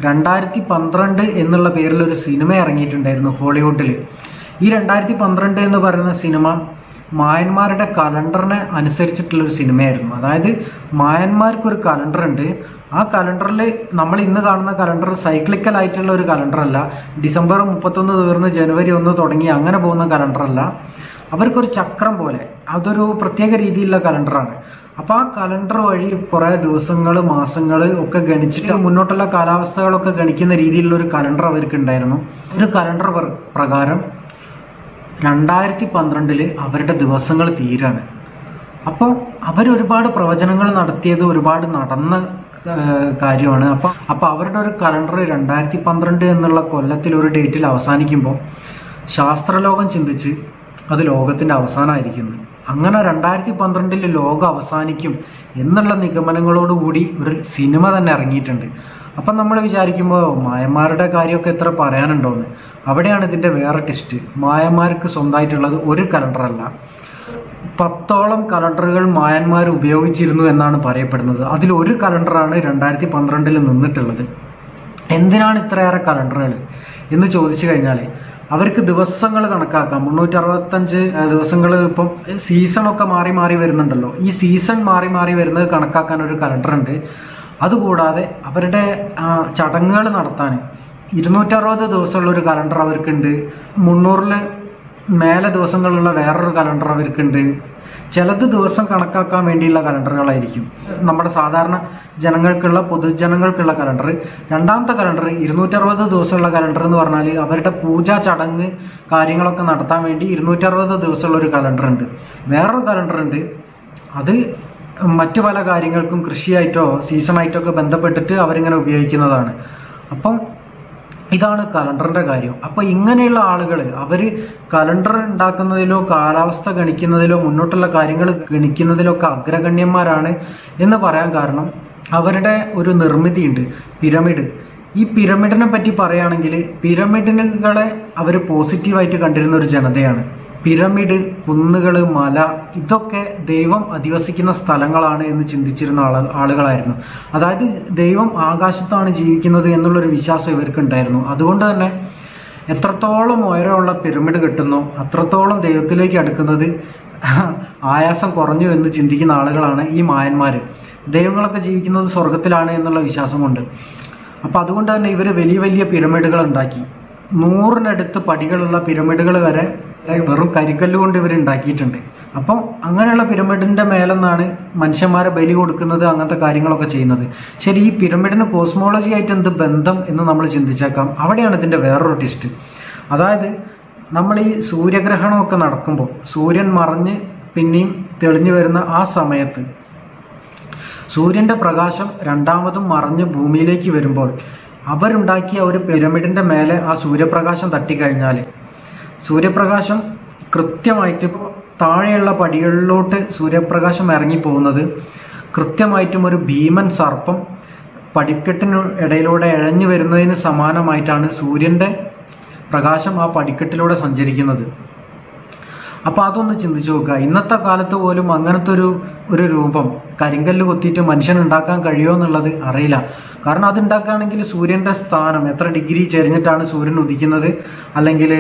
2012 എന്നുള്ള പേരിൽ ഒരു സിനിമ ഇറങ്ങിയിട്ടുണ്ടായിരുന്നു ഹോളിവുഡിൽ. ഈ 2012 എന്ന് പറയുന്ന സിനിമ മായന്മാരുടെ കലണ്ടറിനെ അനുസരിച്ചിട്ടുള്ളൊരു സിനിമയായിരുന്നു. അതായത് മായന്മാർക്കൊരു കലണ്ടർ ഉണ്ട്. ആ കലണ്ടറിൽ നമ്മൾ ഇന്ന് കാണുന്ന കലണ്ടർ സൈക്ലിക്കൽ ആയിട്ടുള്ള ഒരു കലണ്ടറല്ല. ഡിസംബർ 31 തീർന്ന് ജനുവരി 1 തുടങ്ങി അങ്ങനെ പോകുന്ന കലണ്ടറല്ല. അവർക്കൊരു ചക്രം പോലെ അതൊരു പ്രത്യേക രീതിയിലുള്ള കലണ്ടറാണ്. അപ്പോൾ ആ കലണ്ടർ വഴി കുറേ ദിവസങ്ങൾ, മാസങ്ങൾ ഒക്കെ ഗണിച്ചിട്ട് മുന്നോട്ടുള്ള കാലാവസ്ഥകളൊക്കെ ഗണിക്കുന്ന രീതിയിലുള്ള ഒരു കലണ്ടർ അവർക്ക് ഉണ്ടായിരുന്നു. ഒരു കലണ്ടർ പ്രകാരം 2012 അവരുടെ ദിവസങ്ങൾ തീരാണ്. അപ്പോൾ അവരൊരുപാട് പ്രവചനങ്ങൾ നടത്തിയത് ഒരുപാട് നടന്ന കാര്യമാണ്. അപ്പൊ അവരുടെ ഒരു കലണ്ടർ 2012 എന്നുള്ള കൊല്ലത്തിൽ ഒരു ഡേറ്റിൽ അവസാനിക്കുമ്പോൾ ശാസ്ത്രലോകം ചിന്തിച്ച് അത് ലോകത്തിന്റെ അവസാനമായിരിക്കുന്നു. അങ്ങനെ 2012 ലോകം അവസാനിക്കും എന്നുള്ള നിഗമനങ്ങളോടുകൂടി ഒരു സിനിമ തന്നെ ഇറങ്ങിയിട്ടുണ്ട്. അപ്പം നമ്മൾ വിചാരിക്കുമ്പോൾ മായന്മാരുടെ കാര്യമൊക്കെ എത്ര പറയാനുണ്ടോന്ന്. അവിടെയാണ് ഇതിന്റെ വേറെ ടെസ്റ്റ്. മായന്മാർക്ക് സ്വന്തമായിട്ടുള്ളത് ഒരു കലണ്ടറല്ല, 10ഓളം കലണ്ടറുകൾ മായന്മാർ ഉപയോഗിച്ചിരുന്നു എന്നാണ് പറയപ്പെടുന്നത്. അതിൽ ഒരു കലണ്ടറാണ് 2012 നിന്നിട്ടുള്ളത്. എന്തിനാണ് ഇത്രയേറെ കലണ്ടറുകൾ എന്ന് ചോദിച്ചു കഴിഞ്ഞാൽ അവർക്ക് ദിവസങ്ങൾ കണക്കാക്കാം. 365 ദിവസങ്ങൾ. ഇപ്പം സീസണൊക്കെ മാറി മാറി വരുന്നുണ്ടല്ലോ. ഈ സീസൺ മാറി മാറി വരുന്നത് കണക്കാക്കാൻ ഒരു കലണ്ടർ ഉണ്ട്. അതുകൂടാതെ അവരുടെ ചടങ്ങുകൾ നടത്താൻ 260 ദിവസമുള്ള ഒരു കലണ്ടർ അവർക്കുണ്ട്. 300 മേലെ ദിവസങ്ങളുള്ള വേറൊരു കലണ്ടർ അവർക്കുണ്ട്. ചിലത് ദിവസം കണക്കാക്കാൻ വേണ്ടിയുള്ള കലണ്ടറുകളായിരിക്കും. നമ്മുടെ സാധാരണ ജനങ്ങൾക്കുള്ള പൊതുജനങ്ങൾക്കുള്ള കലണ്ടർ. രണ്ടാമത്തെ കലണ്ടർ 260 ദിവസമുള്ള കലണ്ടർ എന്ന് പറഞ്ഞാൽ അവരുടെ പൂജാ ചടങ്ങ് കാര്യങ്ങളൊക്കെ നടത്താൻ വേണ്ടി 260 ദിവസമുള്ള ഒരു കലണ്ടർ ഉണ്ട്. വേറൊരു കലണ്ടർ ഉണ്ട്, അത് മറ്റു പല കാര്യങ്ങൾക്കും കൃഷിയായിട്ടോ സീസണായിട്ടോ ഒക്കെ ബന്ധപ്പെട്ടിട്ട് അവരിങ്ങനെ ഉപയോഗിക്കുന്നതാണ്. അപ്പം ഇതാണ് കലണ്ടറിന്റെ കാര്യം. അപ്പൊ ഇങ്ങനെയുള്ള ആളുകൾ അവര് കലണ്ടർ ഉണ്ടാക്കുന്നതിലോ കാലാവസ്ഥ ഗണിക്കുന്നതിലോ മുന്നോട്ടുള്ള കാര്യങ്ങൾ ഗണിക്കുന്നതിലോ ഒക്കെ അഗ്രഗണ്യന്മാരാണ് എന്ന് പറയാൻ കാരണം അവരുടെ ഒരു നിർമ്മിതിയുണ്ട്, പിരമിഡ്. ഈ പിരമിഡിനെ പറ്റി പറയുകയാണെങ്കിൽ പിരമിഡുകളെ അവർ പോസിറ്റീവായിട്ട് കണ്ടിരുന്ന ഒരു ജനതയാണ്. പിരമിഡ്, കുന്നുകള്, മല, ഇതൊക്കെ ദൈവം അധിവസിക്കുന്ന സ്ഥലങ്ങളാണ് എന്ന് ചിന്തിച്ചിരുന്ന ആളുകളായിരുന്നു. അതായത് ദൈവം ആകാശത്താണ് ജീവിക്കുന്നത് എന്നുള്ളൊരു വിശ്വാസം ഇവർക്ക് ഉണ്ടായിരുന്നു. അതുകൊണ്ട് തന്നെ എത്രത്തോളം ഉയരമുള്ള പിരമിഡ് കിട്ടുന്നോ അത്രത്തോളം ദൈവത്തിലേക്ക് അടുക്കുന്നത് ആയാസം കുറഞ്ഞു എന്ന് ചിന്തിക്കുന്ന ആളുകളാണ് ഈ മായന്മാര്. ദൈവങ്ങളൊക്കെ ജീവിക്കുന്നത് സ്വർഗത്തിലാണ് എന്നുള്ള വിശ്വാസം കൊണ്ട്. അപ്പൊ അതുകൊണ്ട് തന്നെ ഇവര് വലിയ വലിയ പിരമിഡുകൾ ഉണ്ടാക്കി. 100-നടുത്ത് പടികളുള്ള പിരമിഡുകൾ വരെ വെറും കരിക്കല്ല് കൊണ്ട് ഇവർ ഉണ്ടാക്കിയിട്ടുണ്ട്. അപ്പം അങ്ങനെയുള്ള പിരമിഡിന്റെ മേലെന്നാണ് മനുഷ്യന്മാരെ ബലി കൊടുക്കുന്നത്, അങ്ങനത്തെ കാര്യങ്ങളൊക്കെ ചെയ്യുന്നത്. ശരി, ഈ പിരമിഡിന് കോസ്മോളജി ആയിട്ട് എന്ത് ബന്ധം എന്ന് നമ്മൾ ചിന്തിച്ചേക്കാം. അവിടെയാണ് ഇതിന്റെ വേറൊരു ടെസ്റ്റ്. അതായത് നമ്മൾ ഈ സൂര്യഗ്രഹണമൊക്കെ നടക്കുമ്പോൾ സൂര്യൻ മറഞ്ഞ് പിന്നെയും തെളിഞ്ഞു വരുന്ന ആ സമയത്ത് സൂര്യന്റെ പ്രകാശം രണ്ടാമതും മറഞ്ഞ് ഭൂമിയിലേക്ക് വരുമ്പോൾ അവരുണ്ടാക്കിയ ഒരു പിരമിഡിന്റെ മേലെ ആ സൂര്യപ്രകാശം തട്ടിക്കഴിഞ്ഞാൽ സൂര്യപ്രകാശം കൃത്യമായിട്ട് താഴെയുള്ള പടികളിലോട്ട് സൂര്യപ്രകാശം ഇറങ്ങിപ്പോകുന്നത് കൃത്യമായിട്ടും ഒരു ഭീമൻ സർപ്പം പടിക്കെട്ടിന് ഇടയിലൂടെ ഇഴഞ്ഞു വരുന്നതിന് സമാനമായിട്ടാണ് സൂര്യന്റെ പ്രകാശം ആ പടിക്കെട്ടിലൂടെ സഞ്ചരിക്കുന്നത്. അപ്പൊ അതൊന്ന് ചിന്തിച്ചു നോക്കുക. ഇന്നത്തെ കാലത്ത് പോലും അങ്ങനത്തെ ഒരു രൂപം കരിങ്കല്ല് കൊത്തിയിട്ട് മനുഷ്യൻ ഉണ്ടാക്കാൻ കഴിയുമോ എന്നുള്ളത് അറിയില്ല. കാരണം അത് ഉണ്ടാക്കുകയാണെങ്കിൽ സൂര്യന്റെ സ്ഥാനം എത്ര ഡിഗ്രി ചെരിഞ്ഞിട്ടാണ് സൂര്യൻ ഉദിക്കുന്നത്. അല്ലെങ്കിൽ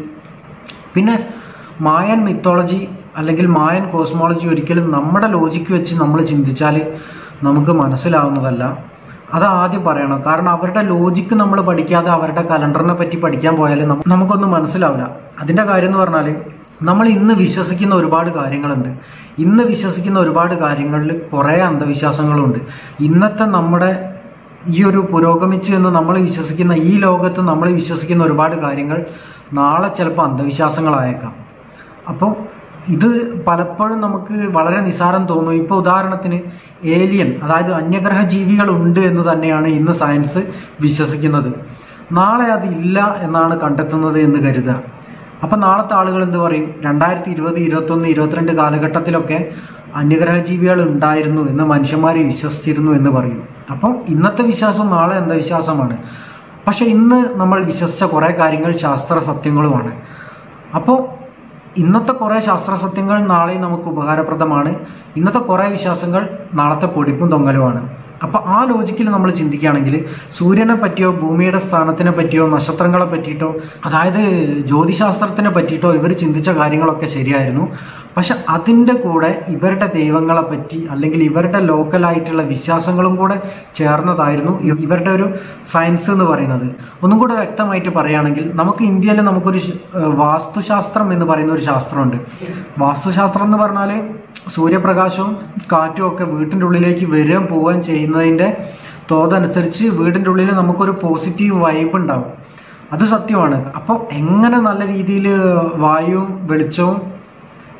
പിന്നെ മായൻ മിത്തോളജി അല്ലെങ്കിൽ മായൻ കോസ്മോളജി ഒരിക്കലും നമ്മുടെ ലോജിക്ക് വെച്ച് നമ്മൾ ചിന്തിച്ചാൽ നമുക്ക് മനസ്സിലാവുന്നതല്ല. അത് ആദ്യം പറയണം. കാരണം അവരുടെ ലോജിക്ക് നമ്മൾ പഠിക്കാതെ അവരുടെ കലണ്ടറിനെ പറ്റി പഠിക്കാൻ പോയാൽ നമുക്കൊന്നും മനസ്സിലാവില്ല. അതിന്റെ കാര്യം എന്ന് പറഞ്ഞാൽ നമ്മൾ ഇന്ന് വിശ്വസിക്കുന്ന ഒരുപാട് കാര്യങ്ങളുണ്ട്. ഇന്ന് വിശ്വസിക്കുന്ന ഒരുപാട് കാര്യങ്ങളിൽ കുറേ അന്ധവിശ്വാസങ്ങളുണ്ട്. ഇന്നത്തെ നമ്മുടെ ഈ ഒരു പുരോഗമിച്ചു എന്ന് നമ്മൾ വിശ്വസിക്കുന്ന ഈ ലോകത്ത് നമ്മൾ വിശ്വസിക്കുന്ന ഒരുപാട് കാര്യങ്ങൾ നാളെ ചിലപ്പോൾ അന്ധവിശ്വാസങ്ങളായേക്കാം. അപ്പം ഇത് പലപ്പോഴും നമുക്ക് വളരെ നിസ്സാരം തോന്നും. ഇപ്പോൾ ഉദാഹരണത്തിന് ഏലിയൻ, അതായത് അന്യഗ്രഹ ജീവികൾ ഉണ്ട് എന്ന് തന്നെയാണ് ഇന്ന് സയൻസ് വിശ്വസിക്കുന്നത്. നാളെ അതില്ല എന്നാണ് കണ്ടെത്തുന്നത് എന്ന് കരുതുക. അപ്പം നാളത്തെ ആളുകൾ എന്ത് പറയും? 2020, 21, 22 കാലഘട്ടത്തിലൊക്കെ അന്യഗ്രഹ ജീവികൾ ഉണ്ടായിരുന്നു എന്ന് മനുഷ്യന്മാരെ വിശ്വസിച്ചിരുന്നു എന്ന് പറയും. അപ്പം ഇന്നത്തെ വിശ്വാസം നാളെ അന്ധവിശ്വാസമാണ്. പക്ഷെ ഇന്ന് നമ്മൾ വിശ്വസിച്ച കുറേ കാര്യങ്ങൾ ശാസ്ത്ര സത്യങ്ങളുമാണ്. അപ്പോൾ ഇന്നത്തെ കുറേ ശാസ്ത്ര സത്യങ്ങൾ നാളെ നമുക്ക് ഉപകാരപ്രദമാണ്. ഇന്നത്തെ കുറേ വിശ്വാസങ്ങൾ നാളത്തെ പൊടിപ്പും തൊങ്ങലുമാണ്. അപ്പൊ ആ ലോജിക്കിൽ നമ്മൾ ചിന്തിക്കുകയാണെങ്കിൽ സൂര്യനെ പറ്റിയോ ഭൂമിയുടെ സ്ഥാനത്തിനെ പറ്റിയോ നക്ഷത്രങ്ങളെ പറ്റിയിട്ടോ അതായത് ജ്യോതിശാസ്ത്രത്തിനെ പറ്റിയിട്ടോ ഇവർ ചിന്തിച്ച കാര്യങ്ങളൊക്കെ ശരിയായിരുന്നു. പക്ഷെ അതിൻ്റെ കൂടെ ഇവരുടെ ദൈവങ്ങളെ പറ്റി അല്ലെങ്കിൽ ഇവരുടെ ലോക്കലായിട്ടുള്ള വിശ്വാസങ്ങളും കൂടെ ചേർന്നതായിരുന്നു ഇവരുടെ ഒരു സയൻസ് എന്ന് പറയുന്നത്. ഒന്നും കൂടെ വ്യക്തമായിട്ട് പറയുകയാണെങ്കിൽ നമുക്ക് ഇന്ത്യയിൽ നമുക്കൊരു വാസ്തുശാസ്ത്രം എന്ന് പറയുന്ന ഒരു ശാസ്ത്രമുണ്ട്. വാസ്തുശാസ്ത്രം എന്ന് പറഞ്ഞാൽ സൂര്യപ്രകാശവും കാറ്റും ഒക്കെ വീട്ടിൻ്റെ ഉള്ളിലേക്ക് വരികയും പോവുകയും ചെയ്യുന്നതിൻ്റെ തോതനുസരിച്ച് വീടിൻ്റെ ഉള്ളിൽ നമുക്കൊരു പോസിറ്റീവ് വൈബ് ഉണ്ടാവും. അത് സത്യമാണ്. അപ്പോൾ എങ്ങനെ നല്ല രീതിയിൽ വായുവും വെളിച്ചവും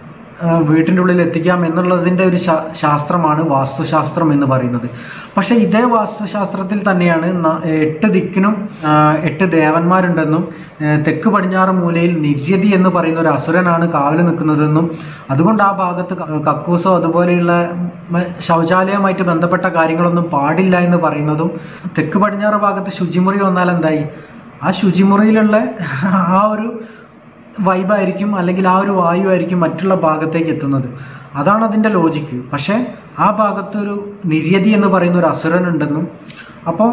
വീട്ടിൻ്റെ ഉള്ളിൽ എത്തിക്കാം എന്നുള്ളതിൻ്റെ ഒരു ശാസ്ത്രമാണ് വാസ്തുശാസ്ത്രം എന്ന് പറയുന്നത്. പക്ഷെ ഇതേ വാസ്തുശാസ്ത്രത്തിൽ തന്നെയാണ് 8 ദിക്കിനും 8 ദേവന്മാരുണ്ടെന്നും തെക്ക് പടിഞ്ഞാറ് മൂലയിൽ നിര്യതി എന്ന് പറയുന്ന ഒരു അസുരനാണ് കാവല് നിൽക്കുന്നതെന്നും അതുകൊണ്ട് ആ ഭാഗത്ത് കക്കൂസോ അതുപോലെയുള്ള ശൗചാലയവുമായിട്ട് ബന്ധപ്പെട്ട കാര്യങ്ങളൊന്നും പാടില്ല എന്ന് പറയുന്നതും, തെക്ക് പടിഞ്ഞാറ് ഭാഗത്ത് ശുചിമുറി വന്നാൽ എന്തായി, ആ ശുചിമുറിയിലുള്ള ആ ഒരു വൈബായിരിക്കും അല്ലെങ്കിൽ ആ ഒരു വായു ആയിരിക്കും മറ്റുള്ള ഭാഗത്തേക്ക് എത്തുന്നത്. അതാണ് അതിൻ്റെ ലോജിക്ക്. പക്ഷെ ആ ഭാഗത്തൊരു നിര്യതി എന്ന് പറയുന്ന ഒരു അസുരൻ ഉണ്ടെന്നും അപ്പോൾ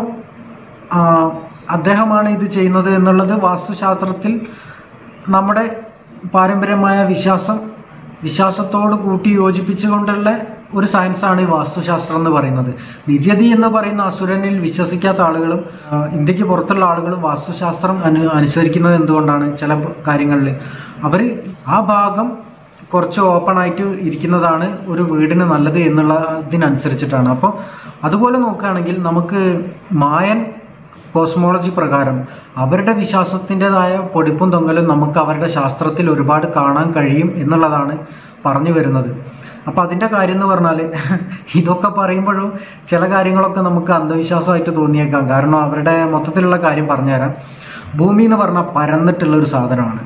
അദ്ദേഹമാണ് ഇത് ചെയ്യുന്നത് എന്നുള്ളത് വാസ്തുശാസ്ത്രത്തിൽ നമ്മുടെ പാരമ്പര്യമായ വിശ്വാസത്തോട് കൂട്ടി യോജിപ്പിച്ചുകൊണ്ടുള്ള ഒരു സയൻസാണ് ഈ വാസ്തുശാസ്ത്രം എന്ന് പറയുന്നത്. നിര്യതി എന്ന് പറയുന്ന അസുരനിൽ വിശ്വസിക്കാത്ത ആളുകളും ഇന്ത്യക്ക് പുറത്തുള്ള ആളുകളും വാസ്തുശാസ്ത്രം അനുസരിക്കുന്നത് എന്തുകൊണ്ടാണ്? ചില കാര്യങ്ങളിൽ അവർ ആ ഭാഗം കുറച്ച് ഓപ്പൺ ആയിട്ട് ഇരിക്കുന്നതാണ് ഒരു വീടിന് നല്ലത് എന്നുള്ളതിനനുസരിച്ചിട്ടാണ്. അപ്പോൾ അതുപോലെ നോക്കുകയാണെങ്കിൽ നമുക്ക് മായൻ കോസ്മോളജി പ്രകാരം അവരുടെ വിശ്വാസത്തിൻ്റെതായ പൊടിപ്പും തൊങ്ങലും നമുക്ക് അവരുടെ ശാസ്ത്രത്തിൽ ഒരുപാട് കാണാൻ കഴിയും എന്നുള്ളതാണ് പറഞ്ഞു വരുന്നത്. അപ്പം അതിൻ്റെ കാര്യം എന്ന് പറഞ്ഞാൽ ഇതൊക്കെ പറയുമ്പോഴും ചില കാര്യങ്ങളൊക്കെ നമുക്ക് അന്ധവിശ്വാസമായിട്ട് തോന്നിയേക്കാം. കാരണം അവരുടെ മൊത്തത്തിലുള്ള കാര്യം പറഞ്ഞുതരാം. ഭൂമി എന്ന് പറഞ്ഞാൽ പരന്നിട്ടുള്ള ഒരു സാധനമാണ്.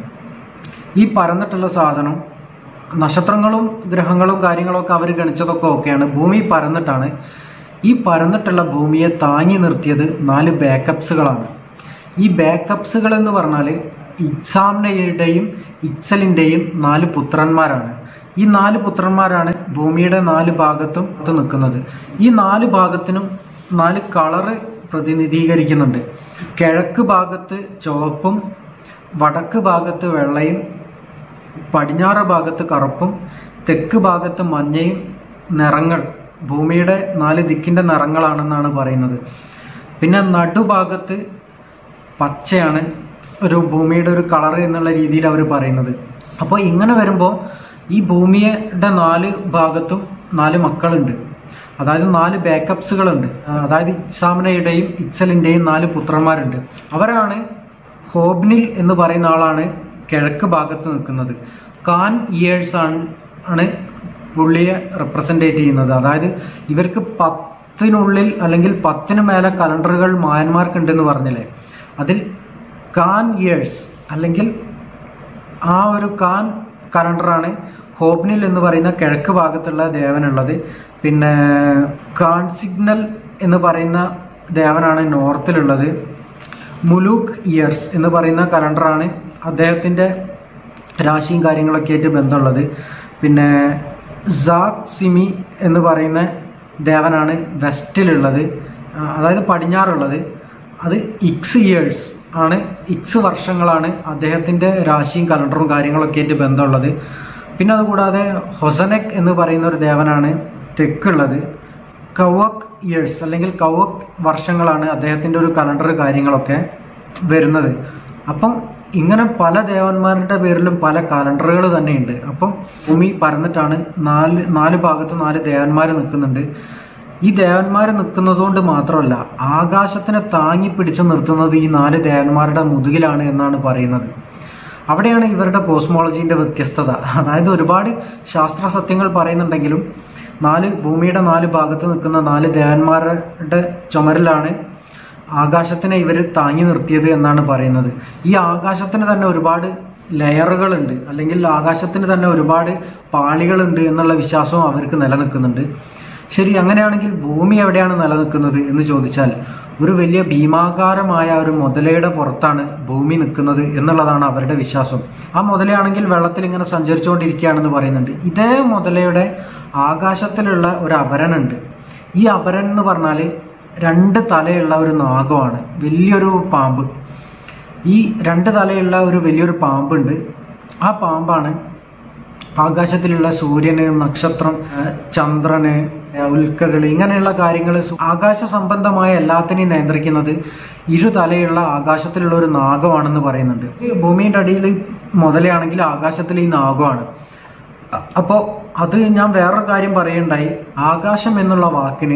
ഈ പരന്നിട്ടുള്ള സാധനം നക്ഷത്രങ്ങളും ഗ്രഹങ്ങളും കാര്യങ്ങളൊക്കെ അവർ ഗണിച്ചതൊക്കെ ഓക്കെയാണ്. ഭൂമി പരന്നിട്ടാണ്. ഈ പരന്നിട്ടുള്ള ഭൂമിയെ താങ്ങി നിർത്തിയത് 4 ബാക്കപ്സുകളാണ്. ഈ ബാക്കപ്സുകൾ എന്ന് പറഞ്ഞാൽ ഇക്സാംനയുടെയും ഇക്സലിൻ്റെയും 4 പുത്രന്മാരാണ്. ഈ 4 പുത്രന്മാരാണ് ഭൂമിയുടെ 4 ഭാഗത്തും നിൽക്കുന്നത്. ഈ 4 ഭാഗത്തിനും 4 കളറ് പ്രതിനിധീകരിക്കുന്നുണ്ട്. കിഴക്ക് ഭാഗത്ത് ചുവപ്പും, വടക്ക് ഭാഗത്ത് വെള്ളയും, പടിഞ്ഞാറ് ഭാഗത്ത് കറുപ്പും, തെക്ക് ഭാഗത്ത് മഞ്ഞയും നിറങ്ങൾ ഭൂമിയുടെ 4 ദിക്കിൻ്റെ നിറങ്ങളാണെന്നാണ് പറയുന്നത്. പിന്നെ നടുഭാഗത്ത് പച്ചയാണ് ഒരു ഭൂമിയുടെ ഒരു കളറ് എന്നുള്ള രീതിയിൽ അവർ പറയുന്നത്. അപ്പോൾ ഇങ്ങനെ വരുമ്പോൾ ഈ ഭൂമിയുടെ 4 ഭാഗത്തും 4 മക്കളുണ്ട്. അതായത് 4 ബാക്കപ്സുകളുണ്ട്. അതായത് ഇക്സാംനയുടെയും ഇക്സലിൻ്റെയും 4 പുത്രന്മാരുണ്ട്. അവരാണ് ഹോബ്നിൽ എന്ന് പറയുന്ന ആളാണ് കിഴക്ക് ഭാഗത്ത് നിൽക്കുന്നത്. കാൻ ഇയേഴ്സ് ആണ് പുള്ളിയെ റെപ്രസെൻറ്റേറ്റ് ചെയ്യുന്നത്. അതായത് ഇവർക്ക് 10 അല്ലെങ്കിൽ 10 മേലെ കലണ്ടറുകൾ മായന്മാർക്കുണ്ടെന്ന് പറഞ്ഞില്ലേ, അതിൽ കാൻ ഇയേഴ്സ് അല്ലെങ്കിൽ ആ ഒരു കാൻ കലണ്ടറാണ് ഹോബ്നിൽ എന്ന് പറയുന്ന കിഴക്ക് ഭാഗത്തുള്ള ദേവനുള്ളത്. പിന്നെ കാൻ സിഗ്നൽ എന്ന് പറയുന്ന ദേവനാണ് നോർത്തിലുള്ളത്. മുലൂക്ക് ഇയേഴ്സ് എന്ന് പറയുന്ന കലണ്ടറാണ് അദ്ദേഹത്തിൻ്റെ രാശിയും കാര്യങ്ങളൊക്കെ ആയിട്ട് ബന്ധമുള്ളത്. പിന്നെ സാക് സിമി എന്ന് പറയുന്ന ദേവനാണ് വെസ്റ്റിലുള്ളത്, അതായത് പടിഞ്ഞാറുള്ളത്. അത് ഇക്സ് ഇയേഴ്സ് ആണ്, ഇക്സ് വർഷങ്ങളാണ് അദ്ദേഹത്തിൻ്റെ രാശിയും കലണ്ടറും കാര്യങ്ങളൊക്കെ ആയിട്ട് ബന്ധമുള്ളത്. പിന്നെ അതുകൂടാതെ ഹൊസനെക് എന്ന് പറയുന്ന ഒരു ദേവനാണ് തെക്കുള്ളത്. കവക് ഇയേഴ്സ് അല്ലെങ്കിൽ കവക് വർഷങ്ങളാണ് അദ്ദേഹത്തിൻ്റെ ഒരു കലണ്ടർ കാര്യങ്ങളൊക്കെ വരുന്നത്. അപ്പം ഇങ്ങനെ പല ദേവന്മാരുടെ പേരിലും പല കലണ്ടറുകൾ തന്നെയുണ്ട്. അപ്പം ഭൂമി പരന്നിട്ടാണ് 4 ഭാഗത്ത് 4 ദേവന്മാർ നിൽക്കുന്നുണ്ട്. ഈ ദേവന്മാർ നിൽക്കുന്നതുകൊണ്ട് മാത്രമല്ല, ആകാശത്തിനെ താങ്ങി പിടിച്ചു നിർത്തുന്നത് ഈ 4 ദേവന്മാരുടെ മുതുകിലാണ് എന്നാണ് പറയുന്നത്. അവിടെയാണ് ഇവരുടെ കോസ്മോളജീൻ്റെ വ്യത്യസ്തത. അതായത് ഒരുപാട് ശാസ്ത്ര സത്യങ്ങൾ പറയുന്നുണ്ടെങ്കിലും ഭൂമിയുടെ 4 ഭാഗത്ത് നിൽക്കുന്ന 4 ദേവന്മാരുടെ ചുമരിലാണ് ആകാശത്തിനെ ഇവർ താങ്ങി നിർത്തിയത് എന്നാണ് പറയുന്നത്. ഈ ആകാശത്തിന് തന്നെ ഒരുപാട് ലെയറുകളുണ്ട്, അല്ലെങ്കിൽ ആകാശത്തിന് തന്നെ ഒരുപാട് പാളികളുണ്ട് എന്നുള്ള വിശ്വാസവും അവർക്ക് നിലനിൽക്കുന്നുണ്ട്. ശരി, അങ്ങനെയാണെങ്കിൽ ഭൂമി എവിടെയാണ് നിലനിൽക്കുന്നത് എന്ന് ചോദിച്ചാൽ ഒരു വലിയ ഭീമാകാരമായ ഒരു മുതലയുടെ പുറത്താണ് ഭൂമി നിൽക്കുന്നത് എന്നുള്ളതാണ് അവരുടെ വിശ്വാസം. ആ മുതലയാണെങ്കിൽ വെള്ളത്തിൽ ഇങ്ങനെ സഞ്ചരിച്ചുകൊണ്ടിരിക്കുകയാണെന്ന് പറയുന്നുണ്ട്. ഇതേ മുതലയുടെ ആകാശത്തിലുള്ള ഒരു അപരനുണ്ട്. ഈ അപരൻ എന്ന് പറഞ്ഞാൽ 2 തലയുള്ള ഒരു നാഗമാണ്, വലിയൊരു പാമ്പ്. ഈ 2 തലയുള്ള ഒരു വലിയൊരു പാമ്പുണ്ട്. ആ പാമ്പാണ് ആകാശത്തിലുള്ള സൂര്യന്, നക്ഷത്രം, ചന്ദ്രന്, ഉൽക്കകൾ, ഇങ്ങനെയുള്ള കാര്യങ്ങൾ, ആകാശ സംബന്ധമായ എല്ലാത്തിനെയും നിയന്ത്രിക്കുന്നത് 2 തലയുള്ള ആകാശത്തിലുള്ള ഒരു നാഗമാണെന്ന് പറയുന്നുണ്ട്. ഭൂമിയുടെ അടിയിൽ മുതലയാണെങ്കിൽ ആകാശത്തിൽ ഈ നാഗമാണ്. അപ്പോൾ അത് ഞാൻ വേറൊരു കാര്യം പറയുണ്ടായി. ആകാശം എന്നുള്ള വാക്കിന്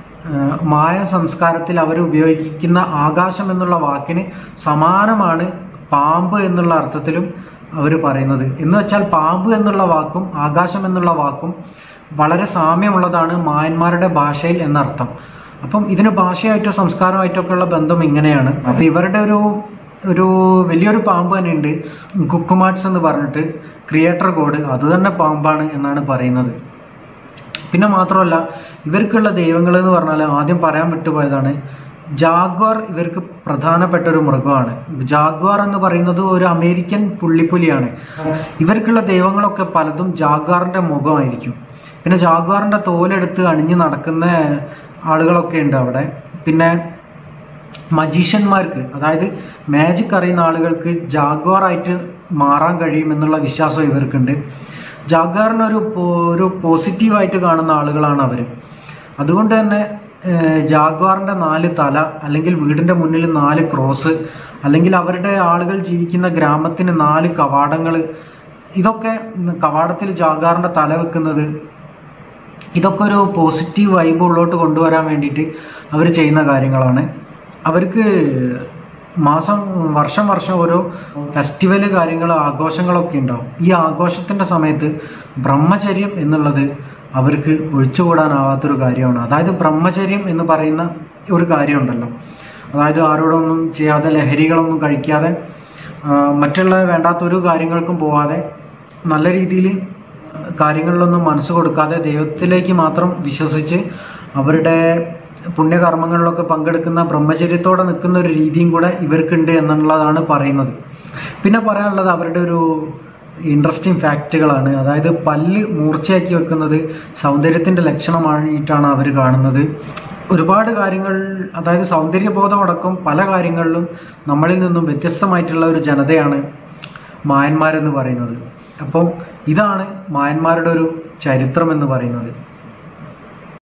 മായ സംസ്കാരത്തിൽ അവർ ഉപയോഗിക്കുന്ന ആകാശം എന്നുള്ള വാക്കിന് സമാനമാണ് പാമ്പ് എന്നുള്ള അർത്ഥത്തിലും അവർ പറയുന്നത്. എന്ന് വെച്ചാൽ പാമ്പ് എന്നുള്ള വാക്കും ആകാശം എന്നുള്ള വാക്കും വളരെ സാമ്യമുള്ളതാണ് മായന്മാരുടെ ഭാഷയിൽ എന്നർത്ഥം. അപ്പം ഇതിന് ഭാഷയായിട്ടോ സംസ്കാരമായിട്ടോ ഒക്കെ ഉള്ള ബന്ധം ഇങ്ങനെയാണ്. അപ്പം ഇവരുടെ ഒരു വലിയൊരു പാമ്പ് തന്നെ ഉണ്ട്, കുക്കുമാട്സ് എന്ന് പറഞ്ഞിട്ട്, ക്രിയേറ്റർ ഗോഡ്, അത് തന്നെ പാമ്പാണ് എന്നാണ് പറയുന്നത്. പിന്നെ മാത്രമല്ല ഇവർക്കുള്ള ദൈവങ്ങൾ എന്ന് പറഞ്ഞാൽ ആദ്യം പറയാൻ വിട്ടുപോയതാണ്, ജാഗ്വാർ ഇവർക്ക് പ്രധാനപ്പെട്ട ഒരു മൃഗമാണ്. ജാഗ്വാർ എന്ന് പറയുന്നത് ഒരു അമേരിക്കൻ പുള്ളിപ്പുലിയാണ്. ഇവർക്കുള്ള ദൈവങ്ങളൊക്കെ പലതും ജാഗ്വാറിന്റെ മുഖമായിരിക്കും. പിന്നെ ജാഗ്വാറിന്റെ തോലെടുത്ത് അണിഞ്ഞു നടക്കുന്ന ആളുകളൊക്കെ ഉണ്ട് അവിടെ. പിന്നെ മജീഷ്യന്മാർക്ക്, അതായത് മാജിക് അറിയുന്ന ആളുകൾക്ക് ജാഗ്വാറായിട്ട് മാറാൻ കഴിയും എന്നുള്ള വിശ്വാസം ഇവർക്കുണ്ട്. ജാഗ്വാറിനെ ഒരു പോസിറ്റീവായിട്ട് കാണുന്ന ആളുകളാണ് അവർ. അതുകൊണ്ട് തന്നെ ജാഗ്വാറിന്റെ 4 തല, അല്ലെങ്കിൽ വീടിന്റെ മുന്നിൽ 4 ക്രോസ്, അല്ലെങ്കിൽ അവരുടെ ആളുകൾ ജീവിക്കുന്ന ഗ്രാമത്തിന് 4 കവാടങ്ങൾ, ഇതൊക്കെ കവാടത്തിൽ ജാഗ്വാറിന്റെ തല വെക്കുന്നത്, ഇതൊക്കെ ഒരു പോസിറ്റീവ് വൈബ് ഉള്ളോട്ട് കൊണ്ടുവരാൻ വേണ്ടിയിട്ട് അവർ ചെയ്യുന്ന കാര്യങ്ങളാണ്. അവർക്ക് വർഷം ഓരോ ഫെസ്റ്റിവല് കാര്യങ്ങൾ, ആഘോഷങ്ങളൊക്കെ ഉണ്ടാവും. ഈ ആഘോഷത്തിന്റെ സമയത്ത് ബ്രഹ്മചര്യം എന്നുള്ളത് അവർക്ക് ഒഴിച്ചുകൂടാനാവാത്തൊരു കാര്യമാണ്. അതായത് ബ്രഹ്മചര്യം എന്ന് പറയുന്ന ഒരു കാര്യമുണ്ടല്ലോ, അതായത് ആരോടൊന്നും ചെയ്യാതെ, ലഹരികളൊന്നും കഴിക്കാതെ, മറ്റുള്ള വേണ്ടാത്തൊരു കാര്യങ്ങൾക്കും പോവാതെ, നല്ല രീതിയിൽ കാര്യങ്ങളിലൊന്നും മനസ്സ് കൊടുക്കാതെ ദൈവത്തിലേക്ക് മാത്രം വിശ്വസിച്ച് അവരുടെ പുണ്യകർമ്മങ്ങളിലൊക്കെ പങ്കെടുക്കുന്ന, ബ്രഹ്മചര്യത്തോടെ നിൽക്കുന്ന ഒരു രീതിയും കൂടെ ഇവർക്കുണ്ട് എന്നുള്ളതാണ് പറയുന്നത്. പിന്നെ പറയാനുള്ളത് അവരുടെ ഒരു ഇൻട്രസ്റ്റിംഗ് ഫാക്റ്റുകളാണ്. അതായത് പല്ല് മൂർച്ചയാക്കി വെക്കുന്നത് സൗന്ദര്യത്തിന്റെ ലക്ഷണമായിട്ടാണ് അവർ കാണുന്നത്. ഒരുപാട് കാര്യങ്ങൾ, അതായത് സൗന്ദര്യബോധം അടക്കം പല കാര്യങ്ങളിലും നമ്മളിൽ നിന്നും വ്യത്യസ്തമായിട്ടുള്ള ഒരു ജനതയാണ് മായന്മാരെന്ന് പറയുന്നത്. അപ്പം ഇതാണ് മായന്മാരുടെ ഒരു ചരിത്രം എന്ന് പറയുന്നത്.